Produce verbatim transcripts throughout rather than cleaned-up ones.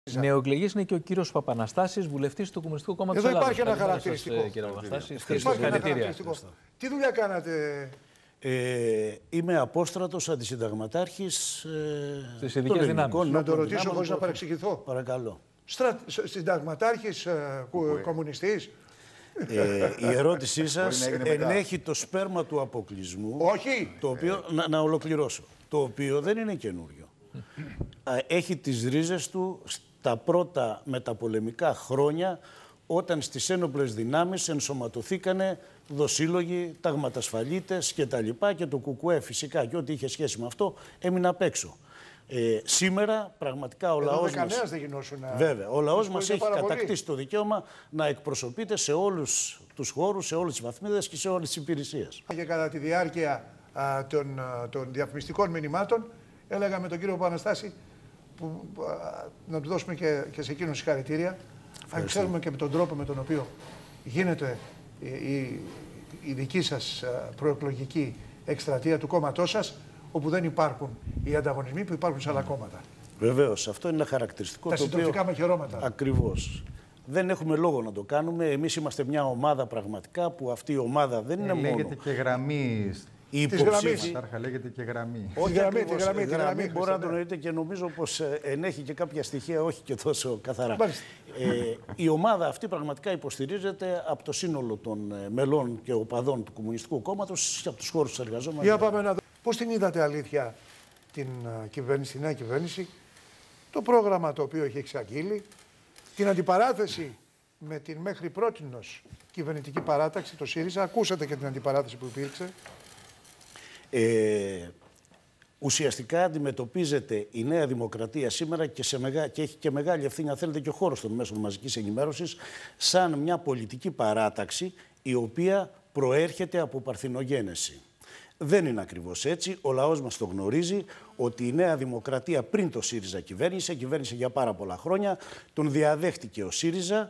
Νεοεκλεγής είναι και ο κύριος Παπαναστάσης, βουλευτής του Κομμουνιστικού Κόμματος Εδώ Ελλάδος. υπάρχει ένα χαρακτηριστικό. Υπάρχει ένα χαρακτηριστικό. Τι δουλειά κάνατε? Ε, είμαι απόστρατος αντισυνταγματάρχης ε, στις ειδικές δυνάμεις. Να το ρωτήσω χωρίς να παρεξηγηθώ. Παρακαλώ. Στρα... Συνταγματάρχης, ε, κομμουνιστής. Ε, η ερώτησή σας ενέχει το σπέρμα του αποκλεισμού. Όχι. Το οποίο, να, να ολοκληρώσω. Το οποίο δεν είναι καινούριο. Έχει τις ρίζες του στα πρώτα μεταπολεμικά χρόνια, όταν στις ένοπλες δυνάμεις ενσωματωθήκανε δοσύλλογοι, ταγματασφαλίτες και τα λοιπά, και το κουκουέ φυσικά και ό,τι είχε σχέση με αυτό έμεινε απ' έξω. Ε, σήμερα πραγματικά ο λαός μας, δεν γινώσουν, βέβαια, ο λαός μας έχει κατακτήσει το δικαίωμα να εκπροσωπείται σε όλους τους χώρους, σε όλες τις βαθμίδες και σε όλες τις υπηρεσίες. Και κατά τη διάρκεια α, των, α, των διαφημιστικών μηνυμάτων έλεγα με τον κύριο Παπαναστάση που, α, να του δώσουμε και, και σε εκείνον συγχαρητήρια. Αν ξέρουμε και με τον τρόπο με τον οποίο γίνεται η, η, η δική σας προεκλογική εκστρατεία του κόμματός σας, όπου δεν υπάρχουν οι ανταγωνισμοί που υπάρχουν σε άλλα κόμματα. Βεβαίως, αυτό είναι ένα χαρακτηριστικό. Τα το συντροφικά οποίο... μαχαιρώματα. Ακριβώς. Δεν έχουμε λόγο να το κάνουμε. Εμείς είμαστε μια ομάδα πραγματικά που αυτή η ομάδα δεν είναι ε, μόνο... Λέγεται και γραμμή. Η υποψήφη. Τάρχα, λέγεται και γραμμή. Όχι, τη γραμμή, τη γραμμή, γραμμή, γραμμή μπορεί να το νοείτε και νομίζω πως ε, ενέχει και κάποια στοιχεία, όχι και τόσο καθαρά. Ε, η ομάδα αυτή πραγματικά υποστηρίζεται από το σύνολο των ε, μελών και οπαδών του Κομμουνιστικού Κόμματος και από τους χώρους της εργαζόμενων. Για πάμε να δούμε. Πώς την είδατε αλήθεια την uh, κυβέρνηση, τη νέα κυβέρνηση, το πρόγραμμα το οποίο έχει εξαγγείλει, την αντιπαράθεση με την μέχρι πρότινος κυβερνητική παράταξη, το ΣΥΡΙΖΑ. Ακούσατε και την αντιπαράθεση που υπήρξε. Ε, ουσιαστικά αντιμετωπίζεται η Νέα Δημοκρατία σήμερα και, σε μεγα... και έχει και μεγάλη ευθύνη, αν θέλετε, και ο χώρος των μέσων μαζικής ενημέρωσης, σαν μια πολιτική παράταξη η οποία προέρχεται από παρθινογένεση. Δεν είναι ακριβώς έτσι. Ο λαός μας το γνωρίζει ότι η Νέα Δημοκρατία πριν το ΣΥΡΙΖΑ κυβέρνησε, κυβέρνησε για πάρα πολλά χρόνια, τον διαδέχτηκε ο ΣΥΡΙΖΑ,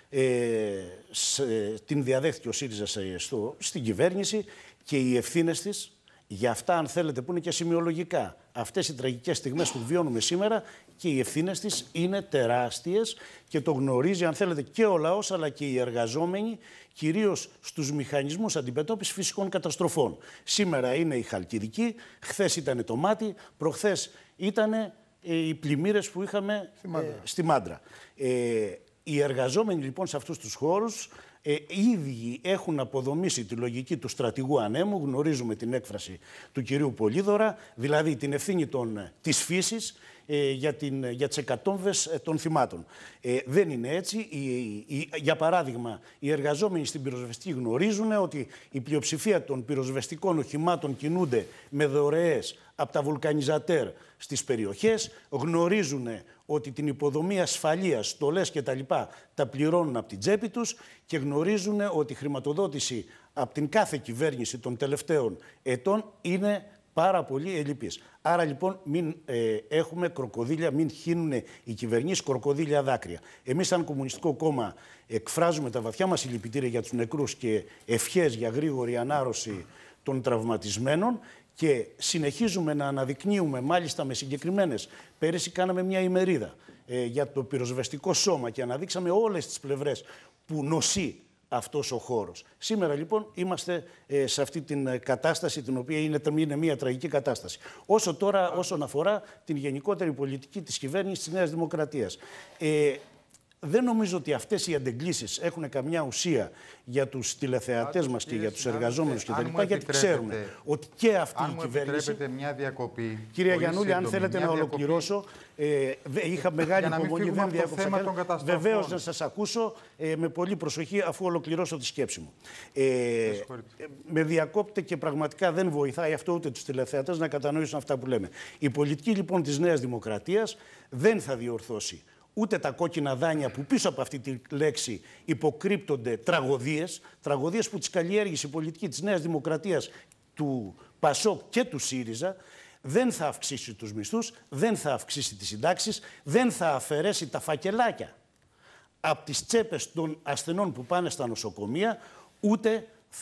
ε, σε, την διαδέχτηκε ο ΣΥΡΙΖΑ σε, στο, στην κυβέρνηση και οι ευθύνες της για αυτά, αν θέλετε, που είναι και σημειολογικά, αυτές οι τραγικές στιγμές που βιώνουμε σήμερα, και οι ευθύνες της είναι τεράστιες και το γνωρίζει, αν θέλετε, και ο λαός αλλά και οι εργαζόμενοι, κυρίως στους μηχανισμούς αντιμετώπισης φυσικών καταστροφών. Σήμερα είναι η Χαλκιδική, χθες ήταν το Μάτι, προχθές ήταν ε, οι πλημμύρες που είχαμε στη Μάντρα. Ε, στη Μάντρα. Ε, οι εργαζόμενοι λοιπόν σε αυτούς τους χώρους Ε, ήδη έχουν αποδομήσει τη λογική του στρατηγού ανέμου, γνωρίζουμε την έκφραση του κυρίου Πολύδωρα, δηλαδή την ευθύνη των, της φύσης ε, για, την, για τις εκατόμβες ε, των θυμάτων. Ε, δεν είναι έτσι. Η, η, για παράδειγμα, οι εργαζόμενοι στην πυροσβεστική γνωρίζουν ότι η πλειοψηφία των πυροσβεστικών οχημάτων κινούνται με δωρεές από τα βουλκανιζατέρ στις περιοχές, γνωρίζουν ότι την υποδομή ασφαλείας, στολές και τα λοιπά τα πληρώνουν από την τσέπη τους και γνωρίζουν ότι η χρηματοδότηση από την κάθε κυβέρνηση των τελευταίων ετών είναι πάρα πολύ ελλειπής. Άρα λοιπόν μην ε, έχουμε κροκοδίλια, μην χύνουν οι κυβερνήσεις κροκοδίλια δάκρυα. Εμείς σαν Κομμουνιστικό Κόμμα εκφράζουμε τα βαθιά μας συλληπιτήρια για τους νεκρούς και ευχές για γρήγορη ανάρρωση των τραυματισμένων και συνεχίζουμε να αναδεικνύουμε, μάλιστα με συγκεκριμένες. Πέρυσι κάναμε μια ημερίδα ε, για το πυροσβεστικό σώμα και αναδείξαμε όλες τις πλευρές που νοσεί αυτός ο χώρος. Σήμερα λοιπόν είμαστε ε, σε αυτή την κατάσταση, την οποία είναι, είναι μια τραγική κατάσταση. Όσο τώρα, όσον αφορά την γενικότερη πολιτική της κυβέρνησης της Νέας Δημοκρατίας. Ε, Δεν νομίζω ότι αυτές οι αντεγκλήσεις έχουν καμιά ουσία για τους τηλεθεατές μας και για τους εργαζόμενους κτλ. Γιατί ξέρουμε ότι και αυτή η κυβέρνηση. Αν μου μια διακοπή. Κυρία Γιαννούλη, αν θέλετε να ολοκληρώσω, ε, είχα μεγάλη υπομονή, δεν διάκοψα. Βεβαίως να σας ακούσω ε, με πολύ προσοχή αφού ολοκληρώσω τη σκέψη μου. Ε, ε, με διακόπτε και πραγματικά δεν βοηθάει αυτό ούτε τους τηλεθεατές να κατανοήσουν αυτά που λέμε. Η πολιτική λοιπόν της Νέας Δημοκρατίας δεν θα διορθώσει ούτε τα κόκκινα δάνεια που πίσω από αυτή τη λέξη υποκρύπτονται τραγωδίες, τραγωδίες που τις καλλιέργησε η πολιτική της Νέας Δημοκρατίας, του ΠΑΣΟΚ και του ΣΥΡΙΖΑ, δεν θα αυξήσει τους μισθούς, δεν θα αυξήσει τις συντάξεις, δεν θα αφαιρέσει τα φακελάκια από τις τσέπες των ασθενών που πάνε στα νοσοκομεία, ούτε θα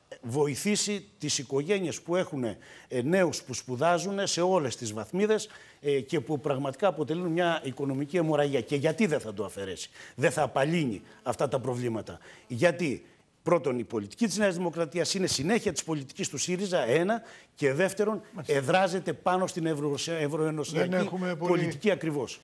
βοηθήσει τις οικογένειες που έχουν ε, νέους που σπουδάζουν σε όλες τις βαθμίδες ε, και που πραγματικά αποτελούν μια οικονομική αιμορραγία. Και γιατί δεν θα το αφαιρέσει, δεν θα απαλύνει αυτά τα προβλήματα? Γιατί πρώτον, η πολιτική της Νέας Δημοκρατίας είναι συνέχεια της πολιτικής του ΣΥΡΙΖΑ, ένα, και δεύτερον, εδράζεται πάνω στην ευρω... ευρωενωσιακή πολύ... πολιτική ακριβώς.